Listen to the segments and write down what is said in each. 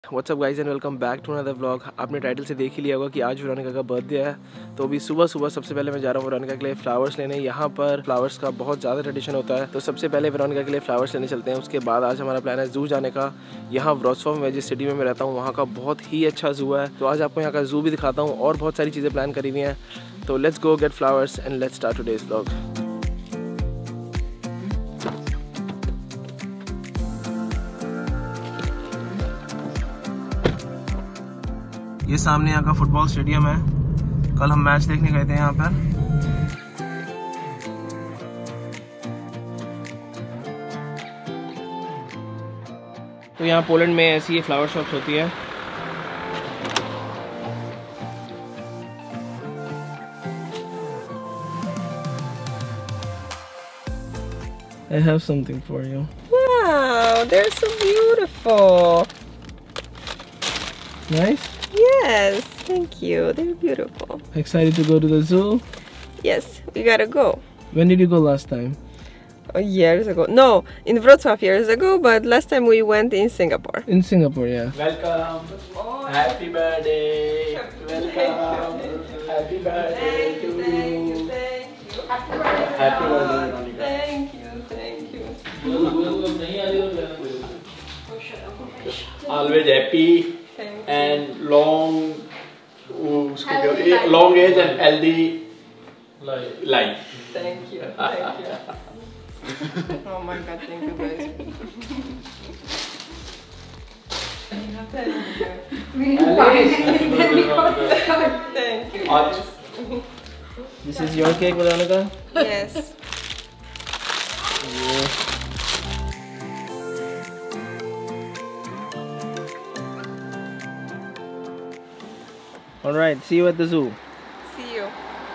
WhatsApp guys and welcome back to another vlog. आपने title से देख ही लिया होगा कि आज वेरोनिका का बर्थडे है। तो अभी सुबह सुबह सबसे पहले मैं जा रहा हूँ वेरोनिका के लिए फ्लावर्स लेने। यहाँ पर फ्लावर्स का बहुत ज़्यादा ट्रेडिशन होता है, तो सबसे पहले वेरोनिका के लिए फ्लावर्स लेने चलते हैं। उसके बाद आज हमारा प्लान है जू जाने का। यहाँ व्रॉट्सफॉर्ड में जिस सिटी में मैं रहता हूँ वहाँ का बहुत ही अच्छा जू है, तो आज आपको यहाँ का जू भी दिखाता हूँ और बहुत सारी चीज़ें प्लान करी हुई हैं। तो let's go get flowers and let's start today's vlog. ये सामने यहाँ का फुटबॉल स्टेडियम है। कल हम मैच देखने गए थे यहाँ पर। तो यहाँ पोलैंड में ऐसी फ्लावर शॉप्स होती है। I have something for you. Wow, they're so beautiful. Nice? Yes, thank you. They're beautiful. Excited to go to the zoo? Yes, we gotta go. When did you go last time? Years ago. No, in Wrocław years ago, but last time we went in Singapore. In Singapore, yeah. Welcome. Happy birthday. Welcome. Happy birthday to you. Thank you. Happy birthday. Happy birthday, Veronica. Thank you, thank you. Always happy Thank you. and long age and healthy life. Thank you, thank you. Oh my God, thank you guys. Thank you. Thank you. Art. This is your cake, Veronica? Yes. Alright, see you at the zoo. See you.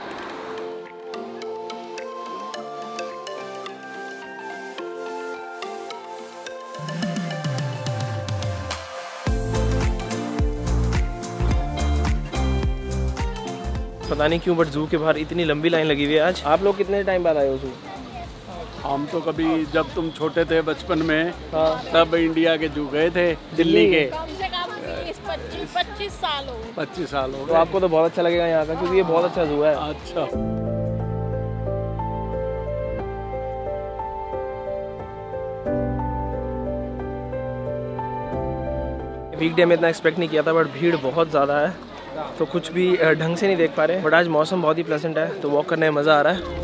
पता नहीं क्यों but जू के बाहर इतनी लंबी line लगी हुई है आज। आप लोग कितने टाइम बाद आए हो जू? हम तो कभी जब तुम छोटे थे बचपन में, हाँ। तब इंडिया के जू गए थे, दिल्ली के। कम से कम 25 साल हो। 25 साल हो तो गए। आपको तो बहुत अच्छा लगेगा यहाँ का, क्योंकि ये बहुत अच्छा जू है। अच्छा, वीकडे में इतना एक्सपेक्ट नहीं किया था, बट भीड़ बहुत ज़्यादा है, तो कुछ भी ढंग से नहीं देख पा रहे। बट आज मौसम बहुत ही प्लेजेंट है, तो वॉक करने में मज़ा आ रहा है।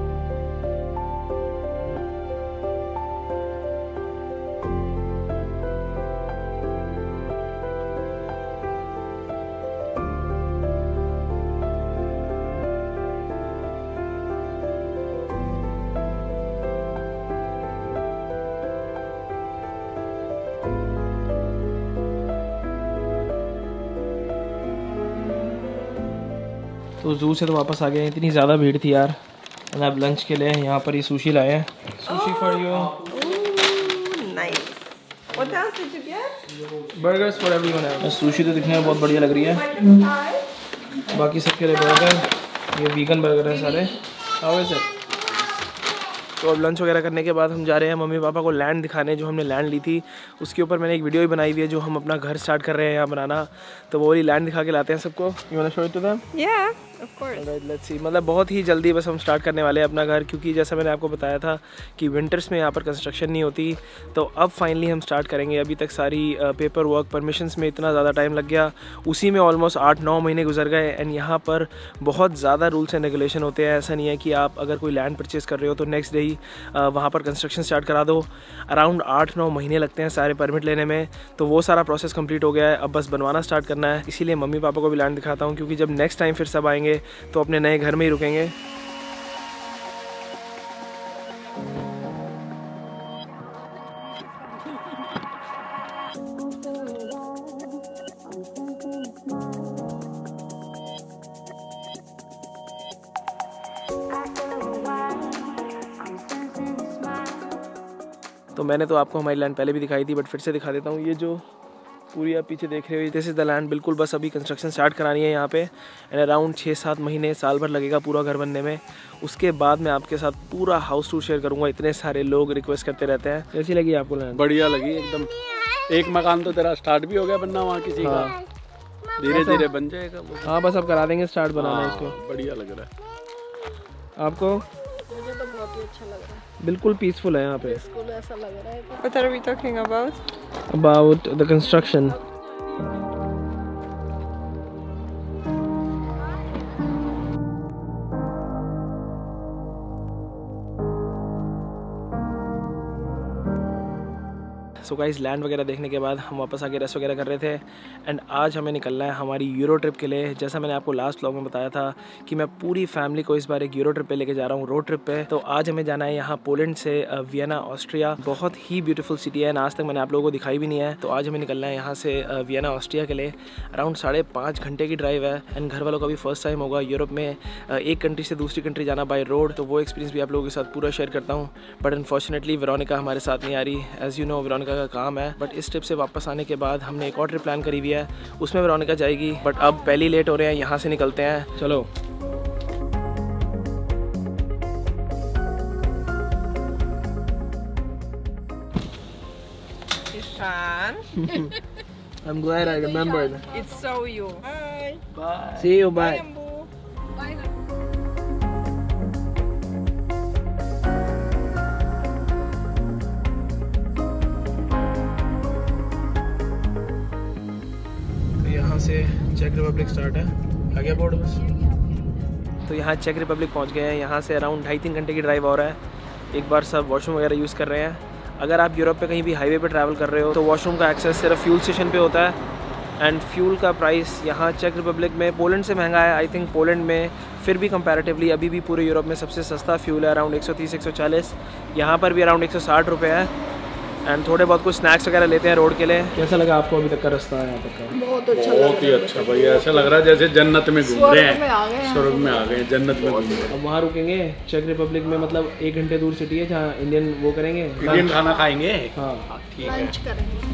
तो जू से तो वापस आ गए। इतनी ज़्यादा भीड़ थी यार। और अब लंच के लिए यहाँ पर ये सुशी लाए हैं। Sushi for you. Nice. What else did you get? Burgers for everyone. Sushi तो दिखने में बहुत बढ़िया लग रही है। बाकी सबके लिए बर्गर, ये वीगन बर्गर है सारे। How is it? तो अब लंच वगैरह करने के बाद हम जा रहे हैं मम्मी पापा को लैंड दिखाने। जो हमने लैंड ली थी उसके ऊपर मैंने एक वीडियो भी बनाई हुई है, जो हम अपना घर स्टार्ट कर रहे हैं यहाँ बनाना। तो वो वाली लैंड दिखा के लाते हैं सबको। You want to show it to them? Yeah, of course. Let's see. मतलब बहुत ही जल्दी बस हम स्टार्ट करने वाले हैं अपना घर, क्योंकि जैसा मैंने आपको बताया था कि विंटर्स में यहाँ पर कंस्ट्रक्शन नहीं होती। तो अब फाइनली हम स्टार्ट करेंगे। अभी तक सारी पेपर वर्क परमिशंस में इतना ज़्यादा टाइम लग गया, उसी में ऑलमोस्ट 8-9 महीने गुजर गए। एंड यहाँ पर बहुत ज़्यादा रूल्स एंड रेगुलेशन होते हैं। ऐसा नहीं है कि आप अगर कोई लैंड परचेज़ कर रहे हो तो नेक्स्ट डे ही वहाँ पर कंस्ट्रक्शन स्टार्ट करा दो। अराउंड 8-9 महीने लगते हैं सारे परमिट लेने में। तो वो सारा प्रोसेस कंप्लीट हो गया है, अब बस बनवाना स्टार्ट करना है। इसीलिए मम्मी पापा को भी लैंड दिखाता हूँ, क्योंकि जब नेक्स्ट टाइम फिर सब आएंगे तो अपने नए घर में ही रुकेंगे। तो मैंने तो आपको हमारी लैंड पहले भी दिखाई थी, बट फिर से दिखा देता हूँ। ये जो पूरी आप पीछे देख रहे हो, दिस इज़ द लैंड। बिल्कुल बस अभी कंस्ट्रक्शन स्टार्ट करानी है यहाँ पे, एंड अराउंड 6-7 महीने साल भर लगेगा पूरा घर बनने में। उसके बाद मैं आपके साथ पूरा हाउस टूर शेयर करूँगा। इतने सारे लोग रिक्वेस्ट करते रहते हैं। कैसी लगी आपको लैंड? बढ़िया लगी एकदम। एक मकान तो तेरा स्टार्ट भी हो गया बनना वहाँ किसी का, धीरे धीरे बन जाएगा वो। हाँ बस अब करा देंगे स्टार्ट बनाना इसको। बढ़िया लग रहा है आपको? मुझे तो बहुत ही अच्छा लग रहा है, बिल्कुल पीसफुल है यहाँ पे। बिल्कुल ऐसा लग रहा है कि What are we talking about? About the construction. So guys land वगैरह देखने के बाद हम वापस आके रेस्ट वगैरह कर रहे थे एंड आज हमें निकलना है हमारी यूरो ट्रिप के लिए। जैसा मैंने आपको लास्ट व्लॉग में बताया था कि मैं पूरी फैमिली को इस बार एक यूरो ट्रिप पे लेके जा रहा हूँ, रोड ट्रिप पे। तो आज हमें जाना है यहाँ पोलैंड से वियना ऑस्ट्रिया। बहुत ही ब्यूटीफुल सिटी है, आज तक मैंने आप लोगों को दिखाई भी नहीं है। तो आज हमें निकलना है यहाँ से वियना ऑस्ट्रिया के लिए। अराउंड 5.5 घंटे की ड्राइव है एंड घर वालों का भी फर्स्ट टाइम होगा यूरोप में एक कंट्री से दूसरी कंट्री जाना बाय रोड। तो वो एक्सपीरियंस भी आप लोगों के साथ पूरा शेयर करता हूँ। बट अनफॉर्चुनेटली वेरोनिका हमारे साथ नहीं आ रही। एज़ यू नो वेरोनिका का काम है। बट इस ट्रिप से वापस आने के बाद हमने एक और ट्रिप प्लान करी हुई है, उसमें वेरोनिका जाएगी। बट अब पहले लेट हो रहे हैं, यहाँ से निकलते हैं। चलो Ishan. I'm glad I remembered. It's so you. Bye. Bye. See you. Bye. Ambu. यहाँ से चेक रिपब्लिक स्टार्ट है, आ गया बोर्ड बस। तो यहाँ चेक रिपब्लिक पहुँच गए हैं। यहाँ से अराउंड 2.5-3 घंटे की ड्राइव हो रहा है। एक बार सब वॉशरूम वगैरह यूज़ कर रहे हैं। अगर आप यूरोप पे कहीं भी हाईवे पे ट्रैवल कर रहे हो तो वॉशरूम का एक्सेस सिर्फ फ्यूल स्टेशन पे होता है एंड फ्यूल का प्राइस यहाँ चेक रिपब्लिक में पोलैंड से महंगा है। आई थिंक पोलैंड में फिर भी कंपैरेटिवली अभी भी पूरे यूरोप में सबसे सस्ता फ्यूल है, अराउंड 130-140। यहाँ पर भी अराउंड 160 रुपये है एंड थोड़े बहुत कुछ स्नैक्स वगैरह लेते हैं रोड के लिए। कैसा लगा आपको अभी तक का रास्ता है यहाँ तक का? बहुत अच्छा बहुत ही अच्छा भैया, ऐसा लग रहा है जैसे जन्नत में घूम रहे हैं, स्वर्ग में आ गए, जन्नत में घूम रहे हैं। अब वहाँ रुकेंगे चेक रिपब्लिक में, मतलब 1 घंटे दूर सिटी है जहाँ इंडियन वो करेंगे, इंडियन खाना खाएंगे। हाँ ठीक है। लंच करेंगे।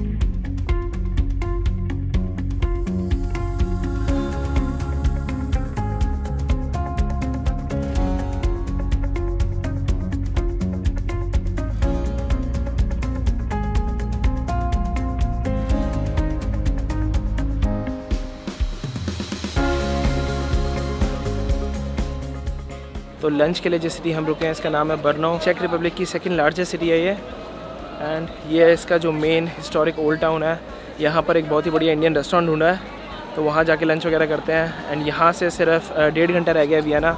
तो लंच के लिए जिस सिटी हम रुके हैं इसका नाम है ब्रनो। चेक रिपब्लिक की सेकंड लार्जेस्ट सिटी है ये एंड ये है इसका जो मेन हिस्टोरिक ओल्ड टाउन है। यहाँ पर एक बहुत ही बढ़िया इंडियन रेस्टोरेंट ढूंढा है, तो वहाँ जाके लंच वगैरह करते हैं एंड यहाँ से सिर्फ 1.5 घंटा रह गया वियना।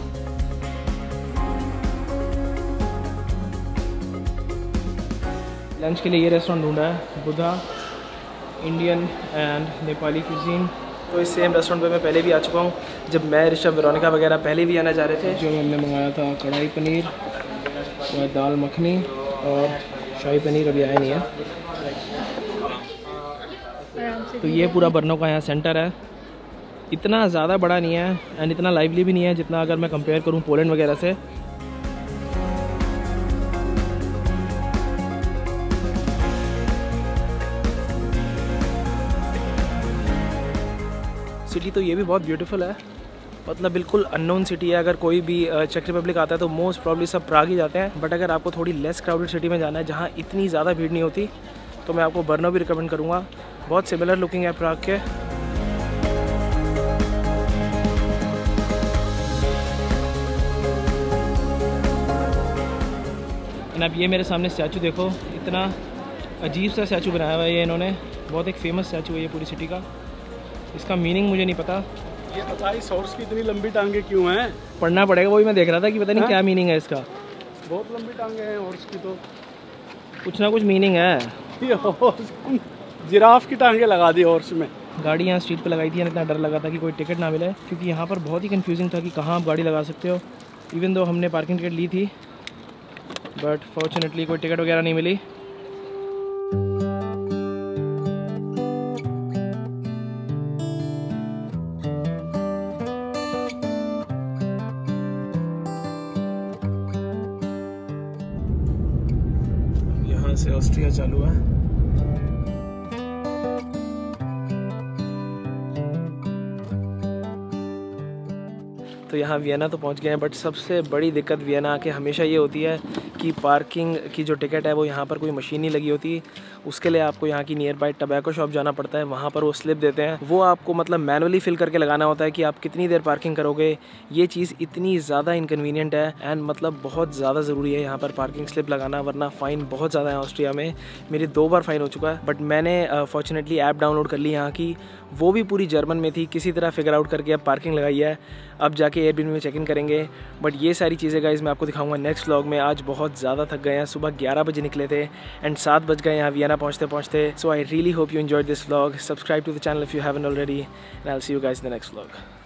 लंच के लिए ये रेस्टोरेंट ढूंढा है, Buddha Indian and Nepali cuisine. तो इस सेम रेस्टोरेंट पे मैं पहले भी आ चुका हूँ, जब मैं ऋषभ वेरोनिका वगैरह पहले भी आना जा रहे थे। जो हमने मंगाया था कढ़ाई पनीर और दाल मखनी और शाही पनीर अभी आया नहीं है। तो ये पूरा बर्नो का यहाँ सेंटर है, इतना ज़्यादा बड़ा नहीं है एंड इतना लाइवली भी नहीं है जितना अगर मैं कंपेयर करूँ पोलैंड वगैरह से। सिटी तो ये भी बहुत ब्यूटीफुल है, मतलब बिल्कुल अननोन सिटी है। अगर कोई भी चेक रिपब्लिक आता है तो मोस्ट प्रॉब्ली सब प्राग ही जाते हैं। बट अगर आपको थोड़ी लेस क्राउडेड सिटी में जाना है जहाँ इतनी ज़्यादा भीड़ नहीं होती तो मैं आपको ब्रनो भी रिकमेंड करूँगा। बहुत सिमिलर लुकिंग है प्राग के। एंड अब ये मेरे सामने स्टैचू देखो, इतना अजीब सा स्टैचू बनाया हुआ है ये इन्होंने। बहुत एक फेमस स्टैचू है ये पूरी सिटी का, इसका मीनिंग मुझे नहीं पता। ये बताइए हॉर्स की इतनी लंबी टांगे क्यों हैं? पढ़ना पड़ेगा, वही मैं देख रहा था कि पता नहीं क्या मीनिंग है इसका। बहुत लंबी टांगे हैं हॉर्स की, तो कुछ ना कुछ मीनिंग है। ये हॉर्स जिराफ की टांगे लगा दी हॉर्स में। गाड़ी यहाँ स्ट्रीट पे लगाई थी, इतना डर लगा था कि कोई टिकट ना मिले, क्योंकि यहाँ पर बहुत ही कंफ्यूजिंग था कि कहाँ आप गाड़ी लगा सकते हो। इवन दो हमने पार्किंग टिकट ली थी बट फॉर्चुनेटली कोई टिकट वगैरह नहीं मिली। यहाँ से ऑस्ट्रिया चालू है। तो यहाँ वियना तो पहुँच गए हैं, बट सबसे बड़ी दिक्कत वियना आके हमेशा ये होती है आपकी पार्किंग की जो टिकट है वो यहाँ पर कोई मशीन नहीं लगी होती, उसके लिए आपको यहाँ की नियर बाय टबैको शॉप जाना पड़ता है, वहाँ पर वो स्लिप देते हैं, वो आपको मतलब मैनुअली फिल करके लगाना होता है कि आप कितनी देर पार्किंग करोगे। ये चीज़ इतनी ज़्यादा इनकन्वीनियंट है एंड मतलब बहुत ज़्यादा ज़रूरी है यहाँ पर पार्किंग स्लिप लगाना, वरना फ़ाइन बहुत ज़्यादा है ऑस्ट्रिया में। मेरे 2 बार फ़ाइन हो चुका है, बट मैंने फॉर्चुनेटली ऐप डाउनलोड कर ली यहाँ की, वो भी पूरी जर्मन में थी, किसी तरह फिगर आउट करके अब पार्किंग लगाई है। अब जाके एयरबीएनबी में चेक इन करेंगे। बट ये सारी चीज़ें गाइस मैं आपको दिखाऊंगा नेक्स्ट व्लॉग में। आज बहुत ज़्यादा थक गए हैं, सुबह 11 बजे निकले थे एंड 7 बज गए यहाँ वियना पहुँचते पहुँचते। So I really hope you enjoyed this vlog. Subscribe to the channel if you haven't already and I will see you guys in the next vlog.